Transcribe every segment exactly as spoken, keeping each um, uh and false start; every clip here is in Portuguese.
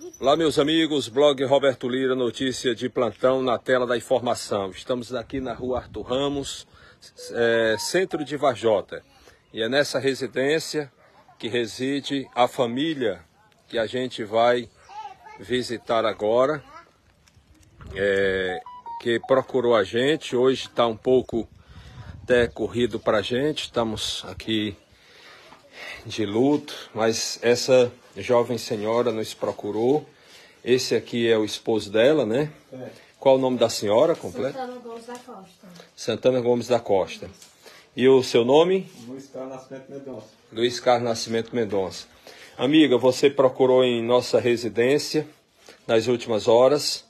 Olá, meus amigos, blog Roberto Lira, notícia de plantão na tela da informação. Estamos aqui na rua Arthur Ramos, é, centro de Varjota. E é nessa residência que reside a família que a gente vai visitar agora, é, que procurou a gente. Hoje está um pouco até corrido para a gente, estamos aqui de luto, mas essa jovem senhora nos procurou. Esse aqui é o esposo dela, né? É. Qual o nome da senhora completo? Santana Gomes da Costa. Santana Gomes da Costa. E o seu nome? Luiz Carlos Nascimento Mendonça. Luiz Carlos Nascimento Mendonça. Amiga, você procurou em nossa residência nas últimas horas.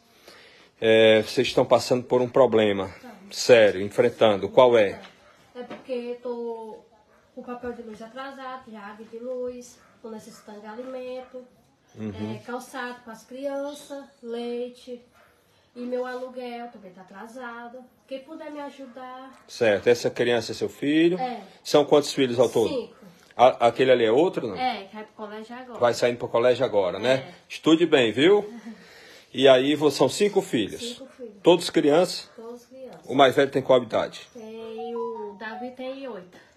É, vocês estão passando por um problema sério, enfrentando. Qual é? É porque estou com o papel de luz atrasado, já água de luz, estou necessitando de alimento, uhum. é, calçado para as crianças, leite, e meu aluguel também está atrasado. Quem puder me ajudar. Certo, essa criança é seu filho? É. São quantos filhos ao todo? Cinco. A, aquele ali é outro, não? É, que vai para o colégio agora. Vai saindo para o colégio agora, né? É. Estude bem, viu? E aí são cinco filhos? Cinco filhos. Todos crianças? Todos crianças. O mais velho tem qual idade? Tem o Davi tem oito.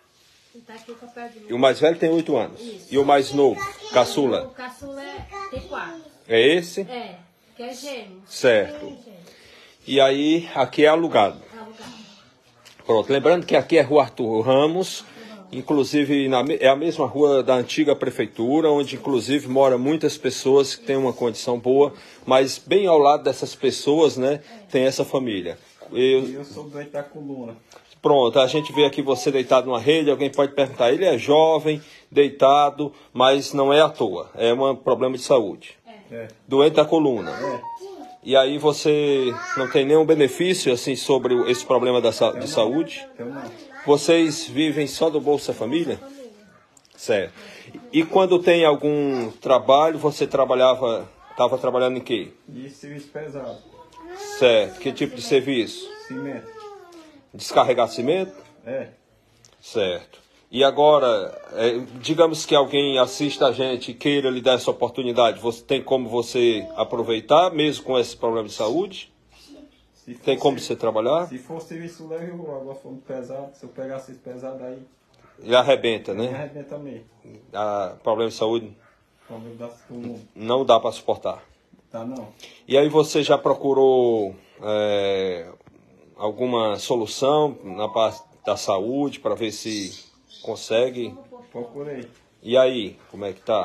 E tá aqui o papel de luz. E o mais velho tem oito anos? Isso. E o mais novo, caçula? O caçula é, tem quatro. É esse? É, que é gêmeo. Certo. É gêmeo. E aí, aqui é alugado. É alugado. Pronto, lembrando que aqui é Rua Arthur Ramos, inclusive na, é a mesma rua da antiga prefeitura, onde inclusive moram muitas pessoas que têm uma condição boa, mas bem ao lado dessas pessoas, né, tem essa família. Eu, eu sou doente da coluna. Pronto, a gente vê aqui você deitado numa rede, alguém pode perguntar, ele é jovem, deitado, mas não é à toa, é um problema de saúde. É. Doente da coluna. É. E aí você não tem nenhum benefício assim sobre esse problema da, de saúde? Eu não. Vocês vivem só do Bolsa Família? Certo. E quando tem algum trabalho, você trabalhava, estava trabalhando em quê? De serviço pesado. Certo. Que tipo de serviço? Cimento. Descarregar cimento? É. Certo. E agora, é, digamos que alguém assista a gente e queira lhe dar essa oportunidade, você tem como você aproveitar, mesmo com esse problema de saúde? Se Tem for, como se, você trabalhar? Se for serviço leve, eu agora for muito pesado. Se eu pegasse esse pesado aí, E arrebenta, me né? arrebenta mesmo. A problema de saúde Problema da coluna. não dá para suportar. Tá não. E aí você já procurou é, alguma solução na parte da saúde para ver se consegue? Procurei. E aí, como é que tá?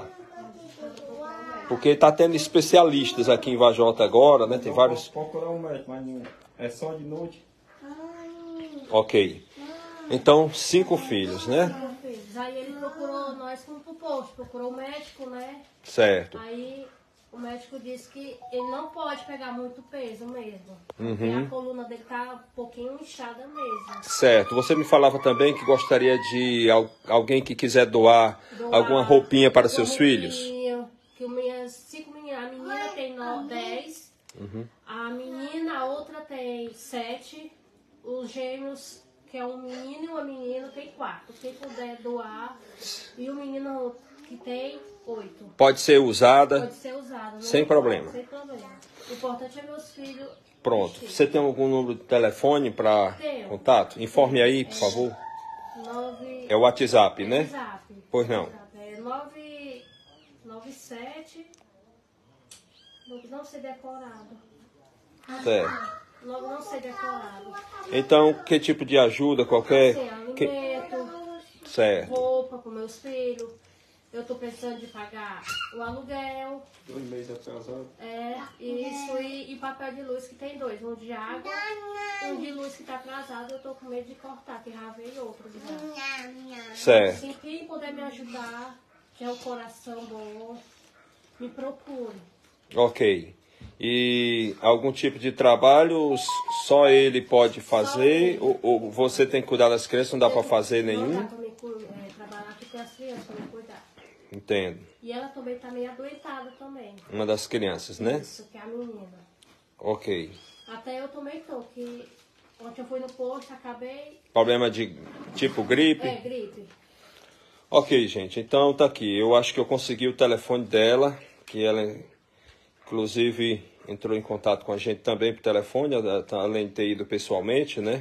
Porque tá tendo especialistas aqui em Varjota agora, né? Tem Eu vários... posso procurar um médico, mas não, é só de noite. Ok. Então, cinco filhos, né? Cinco filhos. Aí ele procurou nós como pro posto, procurou o médico, né? Certo. Aí o médico disse que ele não pode pegar muito peso mesmo. Uhum. Porque a coluna dele tá um pouquinho inchada mesmo. Certo. Você me falava também que gostaria de al- alguém que quiser doar, Doar alguma roupinha para uma seus filhos? roupinha, Que minhas cinco meninas, a menina tem no, dez, Uhum. a menina, a outra tem sete, os gêmeos, que é um menino e uma menina, tem quatro. Quem puder doar, e o menino que tem oito. Pode ser usada. Pode ser usado. Sem não- problema. Sem problema. O importante é meus filhos. Pronto. vestir. Você tem algum número de telefone para Tenho. contato? Informe aí, por favor. Nove... É o WhatsApp, né? WhatsApp. Pois não. É nove nove sete. Não sei decorado. Certo. Logo não sei decorado. Então, que tipo de ajuda, qualquer... Assim, que- alimento, Certo. roupa para meus filhos. Eu tô pensando de pagar o aluguel, Dois meses atrasado. é, isso, e, e papel de luz que tem dois. Um de água, um de luz que tá atrasado. Eu tô com medo de cortar, que já veio outro já. Certo. Se quem puder me ajudar, que é o coração bom, me procure. Ok. E algum tipo de trabalho só ele pode fazer? Ou, ou você tem que cuidar das crianças, não dá para fazer Não nenhum? dá pra me cu- é, trabalhar aqui com as crianças, pra me cuidar. Entendo. E ela também tá meio adoentada também. Uma das crianças, né? Isso, que é a menina. Ok. Até eu também tô, que ontem eu fui no posto, acabei... Problema de tipo gripe? É, gripe. Ok, gente. Então tá aqui. Eu acho que eu consegui o telefone dela, que ela inclusive entrou em contato com a gente também por telefone, além de ter ido pessoalmente, né?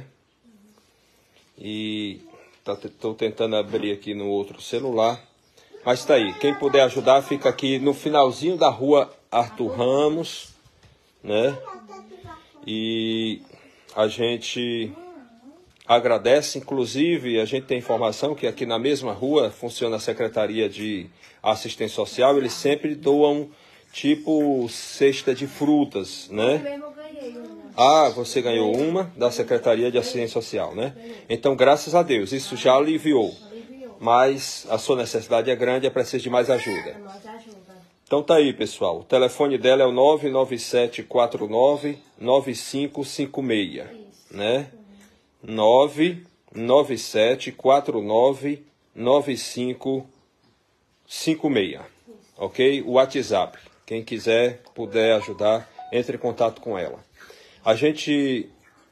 E estou tentando abrir aqui no outro celular. Mas está aí, quem puder ajudar, fica aqui no finalzinho da rua Arthur Ramos, né? E a gente agradece, inclusive, a gente tem informação que aqui na mesma rua funciona a Secretaria de Assistência Social, eles sempre doam tipo cesta de frutas, né? Ah, você ganhou uma da Secretaria de Assistência Social, né? Então, graças a Deus, isso já aliviou. Mas a sua necessidade é grande, é preciso de mais ajuda. Então tá aí, pessoal. O telefone dela é o nove nove sete quatro nove nove cinco cinco seis, né? nove nove sete quatro nove nove cinco cinco seis, ok? O WhatsApp. Quem quiser, puder ajudar, entre em contato com ela. A gente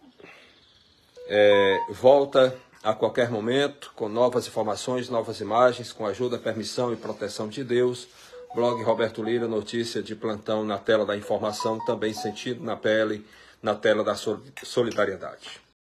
é, volta a qualquer momento com novas informações, novas imagens, com ajuda, permissão e proteção de Deus. Blog Roberto Lira, notícia de plantão na tela da informação, também sentido na pele, na tela da solidariedade.